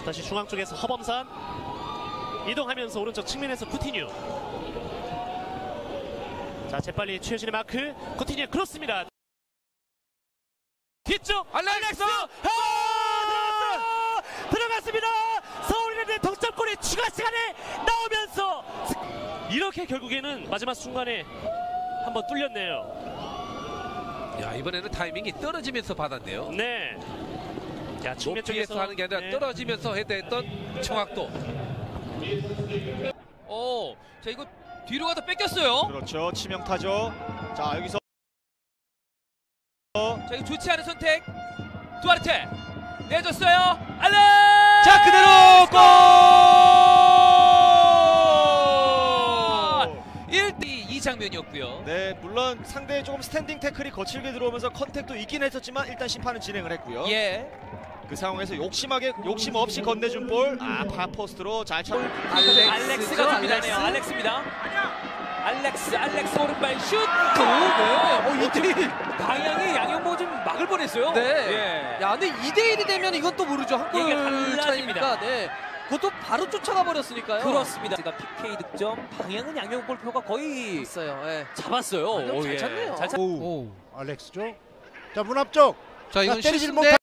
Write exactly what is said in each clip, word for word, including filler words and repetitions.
다시 중앙 쪽에서 허범산 이동하면서 오른쪽 측면에서 쿠티뉴. 자, 재빨리 최유진의 마크. 쿠티뉴의 크로스입니다. 뒤쪽 알렉스! 아! 들어갔어요! 들어갔습니다. 서울이라는 동점골이 추가 시간에 나오면서 이렇게 결국에는 마지막 순간에 한번 뚫렸네요. 야, 이번에는 타이밍이 떨어지면서 받았네요. 네. 자, 측면 쪽에서 하는 게 아니라 네. 떨어지면서 헤드했던 정확도. 오, 자 이거 뒤로 가다 뺏겼어요. 그렇죠. 치명타죠. 자, 여기서 자 이거 좋지 않은 선택. 두아르테 내줬어요. 알렉. 자, 그대로 골! 일 대 이 장면이었고요. 네, 물론 상대의 조금 스탠딩 태클이 거칠게 들어오면서 컨택도 있긴 했었지만 일단 심판은 진행을 했고요. 예. 그 상황에서 욕심하게 욕심 없이 건네준 볼. 아, 파포스트로 잘 차. 알렉스, 알렉스가 준비되네요. 알렉스입니다. 알렉스, 알렉스 오른발 슛. 오, 네. 어, 이들이 방향이 양현모 좀 막을 뻔했어요. 네. 예. 야, 근데 이 대 일이 되면 이건 또 모르죠. 한 이게 골 달라집니다. 차이니까. 네. 그것도 바로 쫓아가 버렸으니까요. 그렇습니다. 피케이 득점 방향은 양현모 골표가 거의 있어요. 예. 잡았어요. 오, 잘 예. 찼네요. 잘 찼... 오, 알렉스죠. 자, 문 앞쪽. 자, 이건 때리질 실수인데.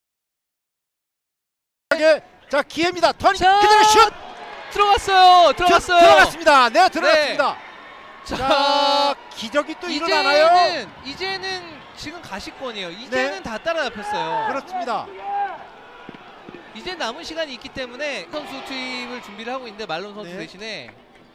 못하게. 자, 기회입니다. 턴 자, 그대로 슛. 들어갔어요. 들어갔어요. 들어갔습니다. 네, 들어갔습니다. 자, 자, 기적이 또 일어나나요? 이제는 이제는 지금 가시권이에요. 이제는 네. 다 따라잡혔어요. 그렇습니다. 이제 남은 시간이 있기 때문에 선수 투입을 준비를 하고 있는데 말론 선수 네. 대신에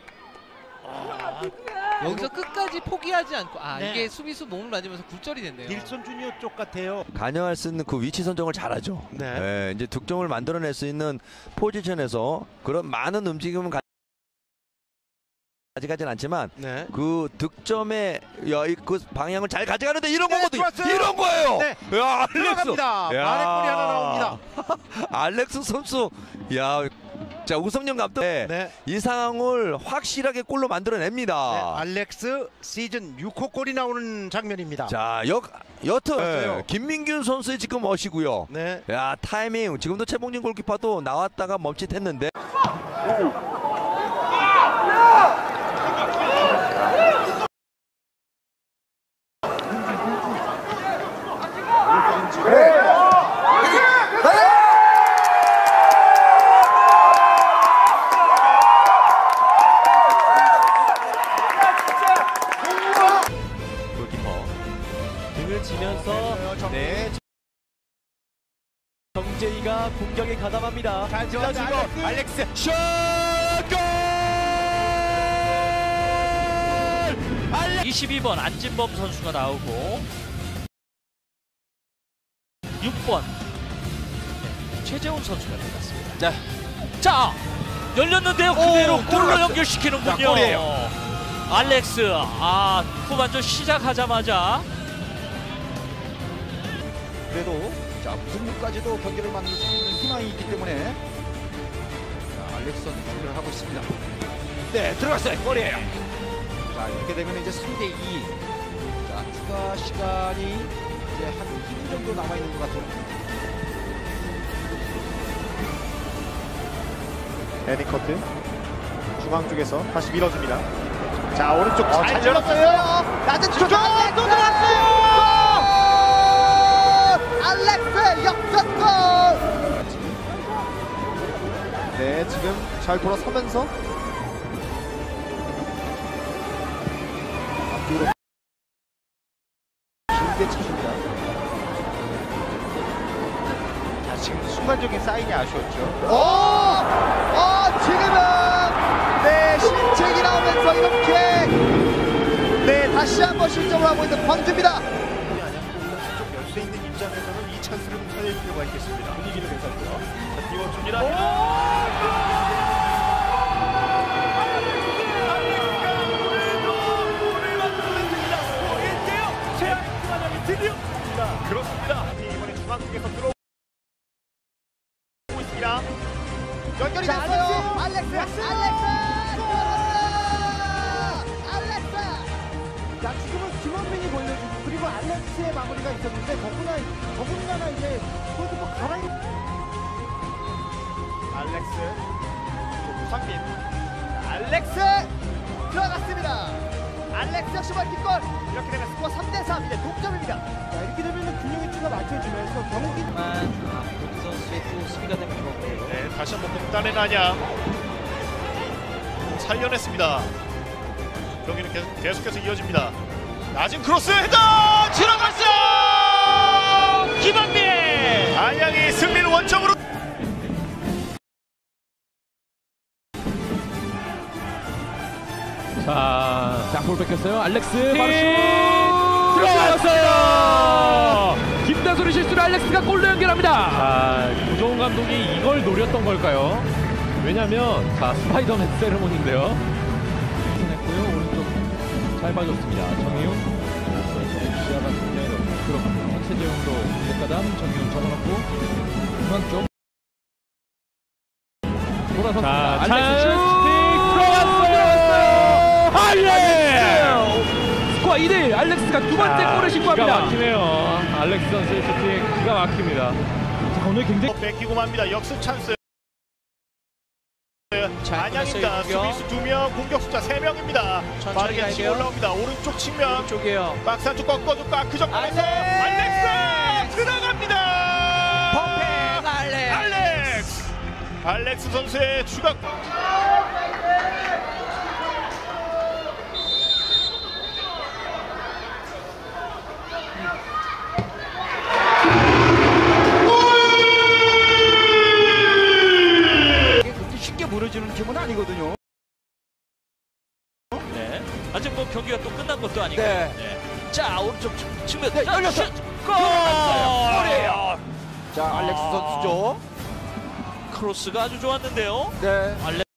여기서 끝까지 포기하지 않고 아 네. 이게 수비수 몸을 맞으면서 굴절이 됐네요. 닐슨 주니어 쪽 같아요. 관여할 수 있는 그 위치 선정을 잘하죠. 네. 네, 이제 득점을 만들어낼 수 있는 포지션에서 그런 많은 움직임은 가... 가져가진 않지만 네. 그 득점의 야, 이, 그 방향을 잘 가져가는데 이런 네, 거거든요. 좋았어요. 이런 거예요. 네. 야, 알렉스. 들어갑니다. 야. 만회골이 하나 나옵니다. 알렉스 선수. 야, 자, 우성영 감독 네. 이 상황을 확실하게 골로 만들어냅니다. 네, 알렉스 시즌 육 호 골이 나오는 장면입니다. 자, 여, 여튼 맞아요. 네, 김민균 선수의 지금 멋이고요. 네. 야, 타이밍 지금도 최봉진 골키퍼도 나왔다가 멈칫했는데. 골키퍼 등을 치면서 네. 정재희가 공격에 가담합니다. 잘 찔러주고 알렉스 슛! 골! 이십이 번 안진범 선수가 나오고 육 번 네, 최재훈 선수가 들어갔습니다. 네. 자, 열렸는데요. 그대로 골로 들어갔어요. 연결시키는군요. 자, 골이에요. 알렉스, 아 후반전 시작하자마자 그래도 자 무승부까지도 경기를 만들 수 있는 희망이 있기 때문에 자, 알렉스 선수 준비를 하고 있습니다. 네, 들어갔어요. 골이에요. 자 이렇게 되면 이제 삼 대 이. 자 추가 시간이 이제 한 이 분 정도 남아 있는 것 같아요. 애니커트 중앙 쪽에서 다시 밀어줍니다. 자, 오른쪽 어, 잘 잘 열었어요. 낮은 슛! 또 들어갔어요! 알렉스의 역전골! 네, 지금 잘 돌아서면서 앞뒤로 길게 차줍니다. 자, 지금 순간적인 사인이 아쉬웠죠. 오! 어, 지금은 네, 실책이 나오면서 이렇게 네, 다시 한번 실점을 하고 있는 광주입니다. 좀 열쇠 있는 입장에서는 이 찬스를 살릴 필요가 있겠습니다. 분위기를 괜찮고요. 자, 띄워줍니다. 그렇습니다. 이번에 중앙 쪽에서 들어오고 있습니다. 연결이 됐어요. 알렉스! 알렉스! 알렉스! 자, 지금은 김원민이 보여주고 그리고 알렉스의 마무리가 있었는데 더구나 더군다나 이제 골키퍼 가랑이 알렉스 무상민 알렉스 들어갔습니다. 알렉스 역시 멀티골. 이렇게 되면 스코어 삼 대 삼 이제 동점입니다. 자, 이렇게 되면 균형 위치가 맞춰지면서 경기 본 선수의 또 수비가 되면 좋고요. 네, 다시 한번 공단의 난야 살려냈습니다. 경기는 계속, 계속해서 이어집니다. 낮은 크로스 헤더 들어갔어! 김한빈 안양이 승리를 원점으로. 자, 자, 볼 뺏겼어요. 알렉스 바로 슛 들어갔어요. 김다솔의 실수로 알렉스가 골로 연결합니다. 자, 구종훈 감독이 이걸 노렸던 걸까요? 왜냐면 자, 스파이더맨 세레모니인데요. 했고요. 오른쪽 잘 봐줬습니다. 정혜용 시야가 굉장히 넓고 들어갑니다. 최재용도 백가담 정혜용 접어놓고 중앙 쪽 돌아섰습니다. 알렉스 슛 들어갔어요. 알렉스! 스코어 이 대 일. 알렉스가 두 번째 아, 골을 신고합니다. 기가 막히네요. 알렉스 선수의 슈팅 기가 막힙니다. 자, 오늘 굉장히 뺏기고 맙니다. 역습 찬스. 잘 안양입니다. 끊었어요, 수비수 두 명, 공격 숫자 세 명입니다. 천천히 빠르게 가야 치고 돼요. 올라옵니다. 오른쪽 측면. 쪽이에요. 박스 안쪽 꺾어줬고 그 정면에서 알렉스! 알렉스 들어갑니다. 퍼펙 알렉스. 알렉스. 알렉스 선수의 추가. 쉽게 무너지는 팀은 아니거든요. 네. 아직 뭐 경기가 또 끝난 것도 아니고. 네. 네. 자, 오른쪽 측- 측면. 네, 자, 열렸어. 슛! 골! 골이에요. 자, 알렉스 선수죠. 크로스가 아주 좋았는데요. 네. 알렉